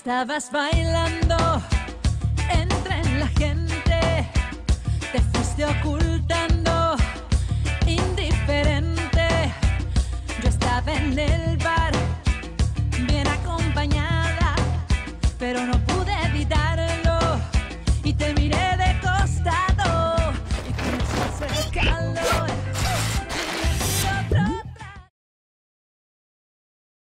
Estabas bailando entre la gente, te fuiste ocultando, indiferente. Yo estaba en el